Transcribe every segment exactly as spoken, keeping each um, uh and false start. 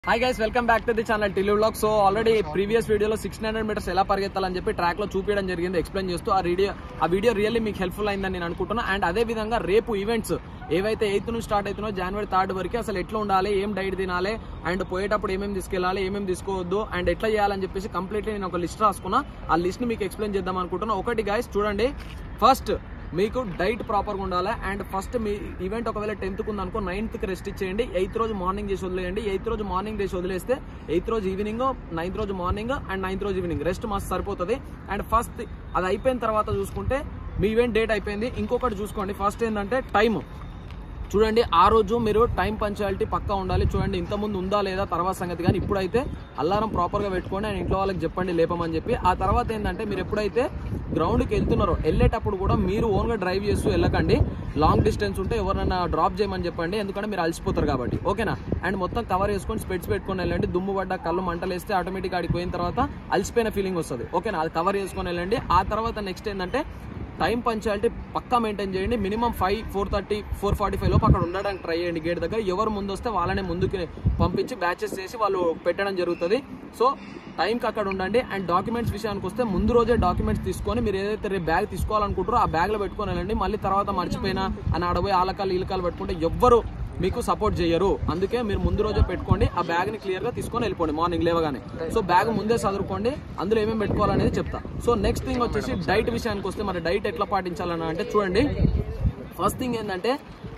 Hi guys, welcome back to the channel Tillu vlog. So already previous వీడియోలో sixteen hundred meters ఎలా పరిగెత్తాలని చెప్పి track లో చూపించడం జరిగింది, ఎక్స్ప్లెయిన్ చేస్తూ. ఆ వీడియో ఆ వీడియో రియల్లీ మీకు హెల్ప్ఫుల్ అయిందని నేను అనుకుంటున్నా. అండ్ అదే విధంగా రేపు ఈవెంట్స్ ఏవైతే ఎయిత్ నుంచి స్టార్ట్ అవుతున్నాయో జనవరి థర్డ్ వరకు అసలు ఎట్లా ఉండాలి, ఏం డైట్ తినాలి, అండ్ పోయేటప్పుడు ఏమేమి తీసుకెళ్ళాలి, ఏమేమి తీసుకోవద్దు, అండ్ ఎట్లా చేయాలని చెప్పేసి కంప్లీట్లీ నేను ఒక లిస్ట్ రాసుకున్నా. ఆ లిస్ట్ ని మీకు ఎక్స్ప్లెయిన్ చేద్దాం అనుకుంటున్నా. ఒకటి గైస్ చూడండి, ఫస్ట్ మీకు డైట్ ప్రాపర్గా ఉండాలి. అండ్ ఫస్ట్ మీ ఈవెంట్ ఒకవేళ టెన్త్ కు ఉందనుకో నైన్త్కి రెస్ట్ ఇచ్చేయండి. ఎయిత్ రోజు మార్నింగ్ చేసి వదిలేయండి. ఎయిత్ రోజు మార్నింగ్ చేసి వదిలేస్తే ఎయిత్ రోజు ఈవినింగ్, నైన్త్ రోజు మార్నింగ్ అండ్ నైన్త్ రోజు ఈవినింగ్ రెస్ట్ మస్తు సరిపోతుంది. అండ్ ఫస్ట్ అది అయిపోయిన తర్వాత చూసుకుంటే మీ ఈవెంట్ డేట్ అయిపోయింది. ఇంకొకటి చూసుకోండి, ఫస్ట్ ఏంటంటే టైం చూడండి. ఆ రోజు మీరు టైం పంచాలిటీ పక్కా ఉండాలి. చూడండి ఇంతకుముందు ఉందా లేదా తర్వాత సంగతి, కానీ ఇప్పుడైతే అలారం ప్రాపర్గా పెట్టుకోండి. అండ్ ఇంట్లో వాళ్ళకి చెప్పండి లేపమని చెప్పి. ఆ తర్వాత ఏంటంటే మీరు ఎప్పుడైతే గ్రౌండ్కి వెళ్తున్నారో వెళ్ళేటప్పుడు కూడా మీరు ఓన్గా డ్రైవ్ చేస్తూ వెళ్ళకండి. లాంగ్ డిస్టెన్స్ ఉంటే ఎవరైనా డ్రాప్ చేయమని చెప్పండి, ఎందుకంటే మీరు అలసిపోతారు కాబట్టి, ఓకేనా. అండ్ మొత్తం కవర్ చేసుకొని స్పెట్స్ పెట్టుకొని వెళ్ళండి. దుమ్ము పడ్డ కళ్ళు మంటలు వేస్తే ఆటోమేటిక్గా ఆడికి పోయిన తర్వాత అలసిపోయిన ఫీలింగ్ వస్తుంది, ఓకేనా. అది కవర్ చేసుకొని వెళ్ళండి. ఆ తర్వాత నెక్స్ట్ ఏంటంటే టైం పంచాలిటీ పక్కా మెయింటైన్ చేయండి. Minimum five four thirty four forty five లోపు అక్కడ ఉండడానికి ట్రై చేయండి గేట్ దగ్గర. ఎవరు ముందు వస్తే వాళ్ళనే ముందుకు పంపించి బ్యాచెస్ చేసి వాళ్ళు పెట్టడం జరుగుతుంది. సో టైంకి అక్కడ ఉండండి. అండ్ డాక్యుమెంట్స్ విషయానికి వస్తే ముందు రోజే డాక్యుమెంట్స్ తీసుకొని మీరు ఏదైతే రేపు బ్యాగ్ తీసుకోవాలనుకుంటారో ఆ బ్యాగ్లో పెట్టుకొని వెళ్ళండి. మళ్ళీ తర్వాత మర్చిపోయినా అని ఆడపోయి ఆలకాలు ఈలకాలు పెట్టుకుంటే ఎవ్వరు మీకు సపోర్ట్ చేయరు. అందుకే మీరు ముందు రోజే పెట్టుకోండి. ఆ బ్యాగ్ని క్లియర్గా తీసుకొని వెళ్ళిపోండి మార్నింగ్ లేవగానే. సో బ్యాగ్ ముందే చదువుకోండి, అందులో ఏమేమి పెట్టుకోవాలనేది చెప్తా. సో నెక్స్ట్ థింగ్ వచ్చేసి డైట్ విషయానికి వస్తే మరి డైట్ ఎట్లా పాటించాలని అంటే చూడండి, ఫస్ట్ థింగ్ ఏంటంటే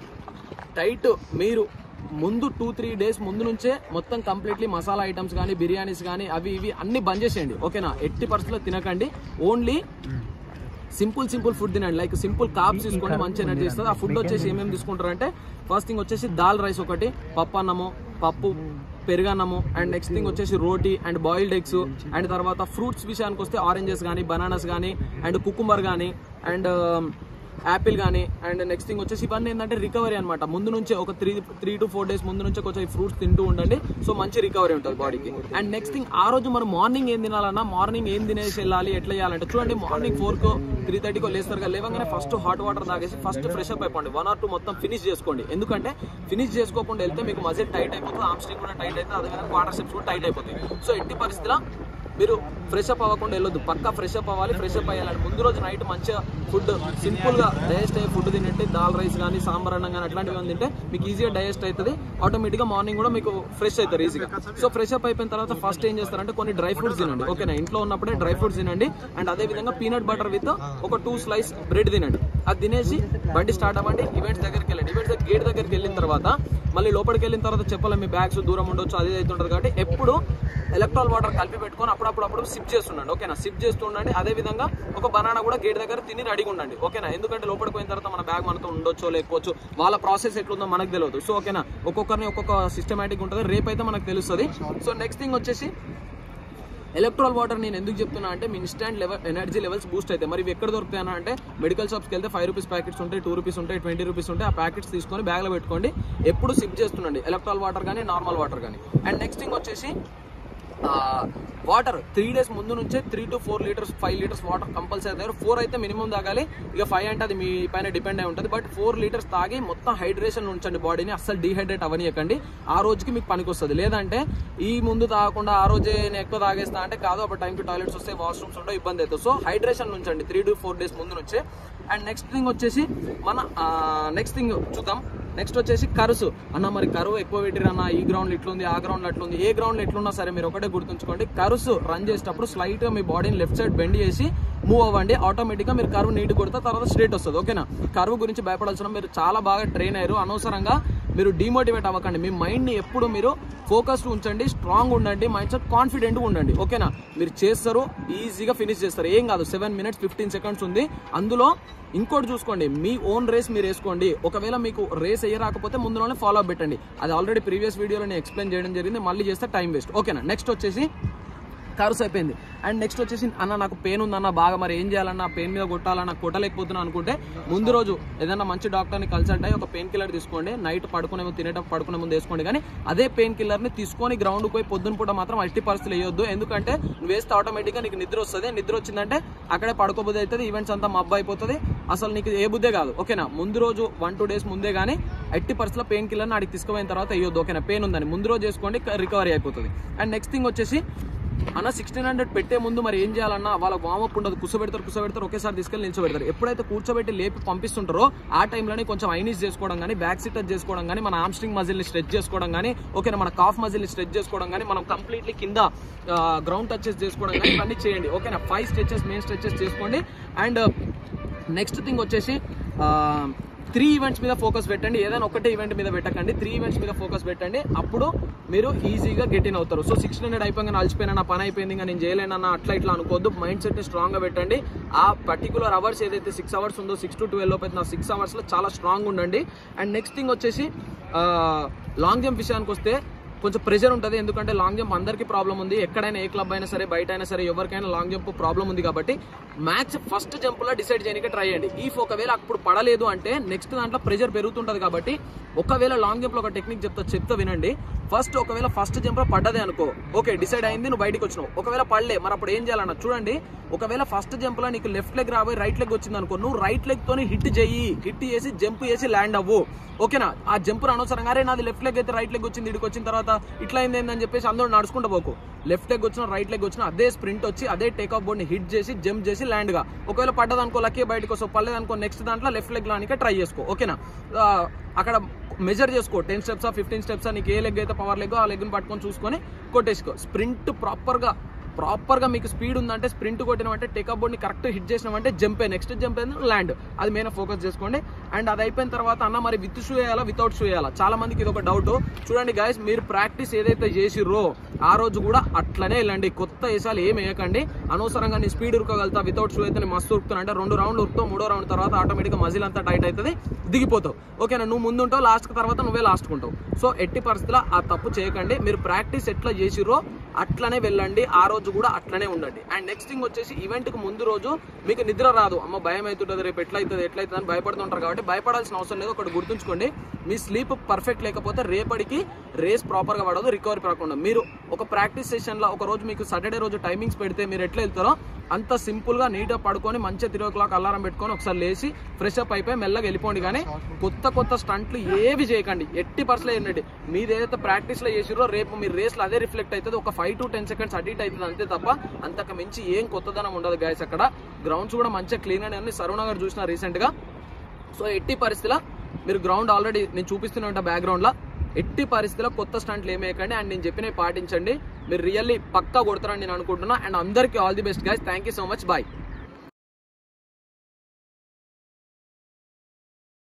డైట్ మీరు ముందు టూ త్రీ డేస్ ముందు నుంచే మొత్తం కంప్లీట్లీ మసాలా ఐటమ్స్ కానీ బిర్యానీస్ కానీ అవి ఇవి అన్ని బంద్ చేసేయండి, ఓకేనా. ఎట్టి పరిస్థితుల్లో తినకండి. ఓన్లీ సింపుల్ సింపుల్ ఫుడ్ తినండి. లైక్ సింపుల్ కార్బ్స్ తీసుకోండి, మంచి ఎనర్జీ ఇస్తుంది. ఆ ఫుడ్ వచ్చేసి ఏమేమి తీసుకుంటారంటే ఫస్ట్ థింగ్ వచ్చేసి దాల్ రైస్ ఒకటి, పప్పు అన్నము, పప్పు పెరుగన్నము, అండ్ నెక్స్ట్ థింగ్ వచ్చేసి రోటీ అండ్ బాయిల్డ్ ఎగ్స్. అండ్ తర్వాత ఫ్రూట్స్ విషయానికి వస్తే ఆరెంజెస్ కానీ బనానాస్ కానీ అండ్ కుకుంబర్ కానీ అండ్ యాపిల్ కానీ. అండ్ నెక్స్ట్ థింగ్ వచ్చేసి ఇవన్నీ ఏంటంటే రికవరీ అనమాట. ముందు నుంచే ఒక three three to four days ముందు నుంచే కొంచెం ఈ ఫ్రూట్స్ తింటూ ఉండండి. సో మంచి రికవరీ ఉంటుంది బాడీకి. అండ్ నెక్స్ట్ థింగ్ ఆ రోజు మనం మార్నింగ్ ఏం తినాలన్నా మార్నింగ్ ఏం తినేసి వెళ్ళాలి, ఎట్లా చేయాలంటే చూడండి, మార్నింగ్ ఫోర్కో త్రీ థర్టీకో లేస్తారు. లేవగానే ఫస్ట్ హాట్ వాటర్ తాగేసి ఫస్ట్ ఫ్రెష్ అప్ అయిపోండి. వన్ ఆర్ టూ మొత్తం ఫినిష్ చేసుకోండి. ఎందుకంటే ఫినిష్ చేసుకోకుండా వెళ్తే మీకు మజిల్ టైట్ అయిపోతుంది, ఆర్మ్ స్ట్రింగ్ కూడా టైట్ అవుతుంది, అదేవిధంగా క్వార్టర్ స్టెప్స్ కూడా టైట్ అయిపోతాయి. సో ఎట్టి పరిస్థితిలో మీరు ఫ్రెష్ అప్ అవ్వకుండా వెళ్ళొద్దు, పక్కా ఫ్రెష్ అప్ అవ్వాలి. ఫ్రెష్ అప్ అయ్యాలంటే ముందు రోజు నైట్ మంచిగా ఫుడ్ సింపుల్గా డైజెస్ట్ అయ్యే ఫుడ్ తినండి. దాల్ రైస్ కానీ సాంబార్ అన్నం కానీ అట్లాంటివి తింటే మీకు ఈజీగా డైజెస్ట్ అవుతుంది. ఆటోమేటిక్గా మార్నింగ్ కూడా మీకు ఫ్రెష్ అవుతారు ఈజీగా. సో ఫ్రెష్ అప్ అయిపోయిన తర్వాత ఫస్ట్ ఏం చేస్తారంటే కొన్ని డ్రై ఫ్రూట్స్ తినండి, ఓకేనా. ఇంట్లో ఉన్నప్పుడే డ్రై ఫ్రూట్స్ తినండి. అండ్ అదేవిధంగా పీనట్ బటర్ విత్ ఒక టూ స్లైస్ బ్రెడ్ తినండి. అది తినేసి బండి స్టార్ట్ అవ్వండి, ఈవెంట్స్ దగ్గరికి వెళ్ళండి. ఈవెంట్స్ గేట్ దగ్గరికి వెళ్ళిన తర్వాత మళ్ళీ లోపలికి వెళ్ళిన తర్వాత చెప్పాలి, మీ బ్యాగ్స్ దూరం ఉండొచ్చు, అది అయితే ఉంటుంది. కాబట్టి ఎప్పుడు ఎలక్ట్రాల్ వాటర్ కలిపి పెట్టుకొని అప్పుడప్పుడు అప్పుడు సిప్ చేస్తుండండి, ఓకేనా. సిప్ చేస్తూ ఉండండి. అదేవిధంగా ఒక బనానా కూడా గేట్ దగ్గర తిని రెడీగా ఉండండి, ఓకేనా. ఎందుకంటే లోపలికి పోయిన తర్వాత మన బ్యాగ్ మనతో ఉండొచ్చో లేకపోవచ్చు, వాళ్ళ ప్రాసెస్ ఎట్లుందో మనకు తెలియదు. సో ఓకేనా, ఒక్కొక్కరిని ఒక్కొక్క సిస్టమేటిక్ ఉంటుంది. రేపైతే మనకు తెలుస్తుంది. సో నెక్స్ట్ థింగ్ వచ్చేసి ఎలక్ట్రాల్ వాటర్ నేను ఎందుకు చెప్తున్నా అంటే మీ instant level energy levels boost అవుతాయి. మరి ఇవి ఎక్కడ దొరుకుతాయన్నా అంటే మెడికల్ షాప్స్కి వెళ్తే ఫైవ్ రూపీస్ ప్యాకెట్స్ ఉంటాయి, టూ రూపీస్ ఉంటాయి, ట్వంటీ రూపీస్ ఉంటాయి. ఆ ప్యాకెట్స్ తీసుకొని బ్యాగ్లో పెట్టుకోండి. ఎప్పుడు సిప్ చేస్తుండండి, ఎలక్ట్రాల్ వాటర్ కానీ నార్మల్ వాటర్ కానీ. అండ్ నెక్స్ట్ థింగ్ వచ్చేసి వాటర్ త్రీ డేస్ ముందు నుంచే three to four litres five litres water compulsory తాగారు. ఫోర్ అయితే మినిమం తాగాలి, ఇక ఫైవ్ అంటే అది మీ పైన డిపెండ్ అయి ఉంటుంది. బట్ ఫోర్ లీటర్స్ తాగి మొత్తం హైడ్రేషన్ ఉంచండి బాడీని, అస్సలు డీహైడ్రేట్ అవనియకండి. ఆ రోజుకి మీకు పనికి వస్తుంది. లేదంటే ఈ ముందు తాగకుండా ఆ రోజే నేను ఎక్కువ తాగేస్తా అంటే కాదు, అప్పుడు టైంకి టాయిలెట్స్ వస్తే వాష్రూమ్స్ ఉంటే ఇబ్బంది అవుతుంది. సో హైడ్రేషన్ ఉంచండి త్రీ టు ఫోర్ డేస్ ముందు నుంచే. అండ్ నెక్స్ట్ థింగ్ వచ్చేసి మన నెక్స్ట్ థింగ్ చూద్దాం. నెక్స్ట్ వచ్చేసి కరుసు అన్న, మరి కరువు ఎక్కువ పెట్టిరన్న, ఈ గ్రౌండ్ ఇట్లుంది, ఆ గ్రౌండ్ అట్లుంది. ఏ గ్రౌండ్ ఎట్లున్నా సరే మీరు ఒకటే గుర్తుంచుకోండి, కరుసు రన్ చేసేటప్పుడు స్లైట్గా మీ బాడీని లెఫ్ట్ సైడ్ బెండ్ చేసి మూవ్ అవ్వండి. ఆటోమేటిక్గా మీరు కరువు నీట్ కొడితే తర్వాత స్ట్రేట్ వస్తుంది, ఓకేనా. కరువు గురించి భయపడాల్సిన మీరు చాలా బాగా ట్రైన్ అయ్యారు. అనవసరంగా మీరు డిమోటివేట్ అవ్వకండి. మీ మైండ్ని ఎప్పుడు మీరు ఫోకస్డ్ ఉంచండి, స్ట్రాంగ్ ఉండండి, మైండ్ సెట్ కాన్ఫిడెంట్గా ఉండండి, ఓకేనా. మీరు చేస్తారు, ఈజీగా ఫినిష్ చేస్తారు. ఏం కాదు, సెవెన్ మినిట్స్ ఫిఫ్టీన్ సెకండ్స్ ఉంది. అందులో ఇంకోటి చూసుకోండి, మీ ఓన్ రేస్ మీరు వేసుకోండి. ఒకవేళ మీకు రేస్ వేయరాకపోతే ముందులోనే ఫాలో అప్ పెట్టండి. అది ఆల్రెడీ ప్రీవియస్ వీడియోలో నేను ఎక్స్ప్లెయిన్ చేయడం జరిగింది, మళ్ళీ చేస్తే టైం వేస్ట్, ఓకేనా. నెక్స్ట్ వచ్చేసి కరుసు అయిపోయింది. అండ్ నెక్స్ట్ వచ్చేసి అన్న నాకు పెయిన్ ఉందన్న బాగా, మరి ఏం చేయాలన్నా, పెయిన్ మీద కొట్టాలన్నా కొట్టలేకపోతున్నా అనుకుంటే ముందు రోజు ఏదైనా మంచి డాక్టర్ని కన్సల్ట్ అయ్యి ఒక పెయిన్ కిల్లర్ తీసుకోండి. నైట్ పడుకునే ముందు తినేటప్పుడు పడుకునే ముందు వేసుకోండి. కానీ అదే పెయిన్ కిల్లర్ని తీసుకొని గ్రౌండ్కి పోయి పొద్దున పూట మాత్రం ఎట్టి పరిస్థితులు వేయొద్దు. ఎందుకంటే నువ్వు వేస్తే ఆటోమేటిక్గా నీకు నిద్ర వస్తుంది. నిద్ర వచ్చిందంటే అక్కడే పడుకోబుద్ధి అవుతుంది, ఈవెంట్స్ అంతా మబ్బు అయిపోతుంది, అసలు నీకు ఏ బుద్ధే కాదు. ఓకేనా, ముందు రోజు వన్ టూ డేస్ ముందే కానీ ఎట్టి పరిస్థితుల్లో పెయిన్ కిల్లర్ని అడిగి తీసుకుపోయిన తర్వాత వేయొద్దు. ఓకేనా, పెయిన్ ఉందని ముందు రోజు చేసుకోండి, రికవరీ అయిపోతుంది. అండ్ నెక్స్ట్ థింగ్ వచ్చేసి అన్న సిక్స్టీన్ హండ్రెడ్ పెట్టే ముందు మరి ఏం చేయాలన్నా, వాళ్ళ వామప్ ఉండదు, కూర్చోబెడతారు కూర్చోబెడతారు ఒకేసారి తీసుకెళ్ళి నిల్చోబెడతారు. ఎప్పుడైతే కూర్చోబెట్టి లేపి పంపిస్తుంటారో ఆ టైంలోనే కొంచెం ఐనీస్ చేసుకోవడం కానీ, బ్యాక్ సిటర్ చేసుకోవడం కానీ, మన ఆమ్స్ట్రింగ్ మజిల్ని స్ట్రెచ్ చేసుకోవడం కానీ, ఓకేనా, మన కాఫ్ మజిల్ని స్ట్రెచ్ చేసుకోవడం కానీ, మనం కంప్లీట్లీ కింద గ్రౌండ్ టచెస్ చేసుకోవడం కానీ ఇవన్నీ చేయండి. ఓకేనా, ఫైవ్ స్ట్రెచెస్ మెయిన్ స్ట్రెచెస్ చేసుకోండి. అండ్ నెక్స్ట్ థింగ్ వచ్చేసి త్రీ ఈవెంట్స్ మీద ఫోకస్ పెట్టండి. ఏదైనా ఒకటే ఈవెంట్ మీద పెట్టకండి, త్రీ ఈవెంట్స్ మీద ఫోకస్ పెట్టండి. అప్పుడు మీరు ఈజీగా గెట్ ఇన్ అవుతారు. సో సిక్స్టీన్ హండ్రెడ్ అయిపోయినా అలసిపోయినా, నా పని అయిపోయింది ఇంకా నేను చేయలేనన్నా అట్లా ఇట్లా అనుకోవద్దు. మైండ్ సెట్ని స్ట్రాంగ్గా పెట్టండి. ఆ పర్టికులర్ అవర్స్ ఏదైతే సిక్స్ అవర్స్ ఉందో, సిక్స్ టు ట్వెల్వ్ లోపు అయితే సిక్స్ అవర్స్లో చాలా స్ట్రాంగ్ ఉండండి. అండ్ నెక్స్ట్ థింగ్ వచ్చేసి లాంగ్ జంప్ విషయానికి వస్తే కొంచెం ప్రెషర్ ఉంటుంది. ఎందుకంటే లాంగ్ జంప్ అందరికీ ప్రాబ్లం ఉంది. ఎక్కడైనా ఏ క్లబ్ అయినా సరే, బయట అయినా సరే, ఎవరికైనా లాంగ్ జంప్ ప్రాబ్లం ఉంది. కాబట్టి మ్యాచ్ ఫస్ట్ జంప్లో డిసైడ్ చేయడానికి ట్రై చేయండి. ఈఫ్ ఒకవేళ అప్పుడు పడలేదు అంటే నెక్స్ట్ దాంట్లో ప్రెషర్ పెరుగుతుంటుంది. కాబట్టి ఒకవేళ లాంగ్ జంప్లో ఒక టెక్నిక్ చెప్తా చెప్తా వినండి. ఫస్ట్ ఒకవేళ ఫస్ట్ జంప్లో పడ్డదే అనుకో, ఓకే డిసైడ్ అయింది, నువ్వు బయటకు వచ్చినావు. ఒకవేళ పడలే, మరి అప్పుడు ఏం చేయాలన్నా చూడండి. ఒకవేళ ఫస్ట్ జంప్లో నీకు లెఫ్ట్ లెగ్ రాబోయి రైట్ లెగ్ వచ్చింది అనుకో, నువ్వు రైట్ లెగ్ తోని హిట్ చెయ్యి, హిట్ చేసి జంప్ చేసి ల్యాండ్ అవ్వు. ఓకేనా, ఆ జంప్ అనవసరంగా అరే నాది లెఫ్ట్ లెగ్ అయితే రైట్ లెగ్ వచ్చింది, ఇడికి వచ్చిన తర్వాత ఇట్లా అయింది ఏందని చెప్పేసి అందరూ నడుచుకుంటూ పోకు. లెఫ్ట్ లెగ్ వచ్చినా రైట్ లెగ్ వచ్చినా అదే స్ప్రింట్ వచ్చి అదే టేక్ ఆఫ్ బోర్డ్ని హిట్ చేసి జంప్ చేసి ల్యాండ్గా. ఒకవేళ పడ్డదనుకో లక్కీ బయటకు వస్తావు, పడలేదనుకో నెక్స్ట్ దాంట్లో లెఫ్ట్ లెగ్ లానికే ట్రై చేసుకో. ఓకేనా, అక్కడ మెజర్ చేసుకో, టెన్ స్టెప్సా ఫిఫ్టీన్ స్టెప్సా, నీకు ఏ లెగ్ అయితే పవర్ లెగ్ ఆ లెగ్ని పట్టుకొని చూసుకొని కొట్టేసుకో. స్ప్రింట్ ప్రాపర్గా ప్రాపర్గా మీకు స్పీడ్ ఉందంటే స్ప్రింట్ కొట్టినామంటే టేకప్ బోర్డ్ని కరెక్ట్ హిట్ చేసినామంటే జంపే, నెక్స్ట్ జంప్ అయింది ల్యాండ్. అది మెయిన్ ఫోకస్ చేసుకోండి. అండ్ అది అయిపోయిన తర్వాత అన్న మరి విత్ షూ వేయాలా వితౌట్ షూ వేయాలా, చాలా మందికి ఇది ఒక డౌట్. చూడండి గైస్, మీరు ప్రాక్టీస్ ఏదైతే చేసిర్రో ఆ రోజు కూడా అట్లనే వెళ్ళండి. కొత్త వేసాలు ఏం వేయకండి. అనవసరంగా నీ స్పీడ్ ఉరకగలుగుతా, వితౌట్ షూ అయితే నేను మస్తు ఉరుకుతాను అంటే రెండు రౌండ్ ఉరుకుతావు, మూడో రౌండ్ తర్వాత ఆటోమేటిక్గా మజిల్ అంతా టైట్ అవుతుంది, దిగిపోతావు. ఓకేనా, నువ్వు ముందు ఉంటావు, లాస్ట్ తర్వాత నువ్వే లాస్ట్ ఉంటావు. సో ఎట్టి పరిస్థితుల్లో ఆ తప్పు చేయకండి. మీరు ప్రాక్టీస్ ఎట్లా చేసిర్రో అట్లనే వెళ్ళండి, ఆ రోజు కూడా అట్లనే ఉండండి. అండ్ నెక్స్ట్ థింగ్ వచ్చేసి ఈవెంట్కి ముందు రోజు మీకు నిద్ర రాదు, అమ్మ భయం అవుతుంటుంది, రేపు ఎట్లయితుంది ఎట్లయితుంది అని భయపడుతుంటారు. కాబట్టి భయపడాల్సిన అవసరం లేదు. ఒకటి గుర్తుంచుకోండి, మీ స్లీప్ పర్ఫెక్ట్ లేకపోతే రేపటికి రేస్ ప్రాపర్గా పడదు, రికవరీ రాకుండా. మీరు ఒక ప్రాక్టీస్ సెషన్లో ఒక రోజు మీకు సాటర్డే రోజు టైమింగ్స్ పెడితే మీరు ఎట్లా వెళ్తారో అంత సింపుల్గా నీట్గా పడుకొని మంచిగా త్రీ ఓ క్లాక్ అలారం పెట్టుకొని ఒకసారి లేచి ఫ్రెష్ అప్ అయిపోయి మెల్లగా వెళ్ళిపోండి. కానీ కొత్త కొత్త స్టంట్లు ఏవి చేయకండి, ఎట్టి పర్సెంట్ ఏంటంటే మీరు ఏదైతే ప్రాక్టీస్లో చేసిరో రేపు మీరు రేస్లో అదే రిఫ్లెక్ట్ అవుతుంది. ఒక ఫైవ్ టు టెన్ సెకండ్స్ అడిట్ అవుతుంది అంతే తప్ప అంతకు మించి ఏం కొత్తదనం ఉండదు గైస్. అక్కడ గ్రౌండ్స్ కూడా మంచిగా క్లీన్ అని సరూనగర్ చూసిన రీసెంట్గా. సో ఎట్టి పరిస్థితిలో మీరు గ్రౌండ్ ఆల్రెడీ నేను చూపిస్తూనే ఉంటా బ్యాక్గ్రౌండ్లో, ఎట్టి పరిస్థితిలో కొత్త స్టంట్లు ఏమేయకండి. అండ్ నేను చెప్పినవి పాటించండి, మీరు రియల్లీ పక్కా కొడతారని నేను అనుకుంటున్నా. అండ్ అందరికీ all the best guys, thank you so much, bye.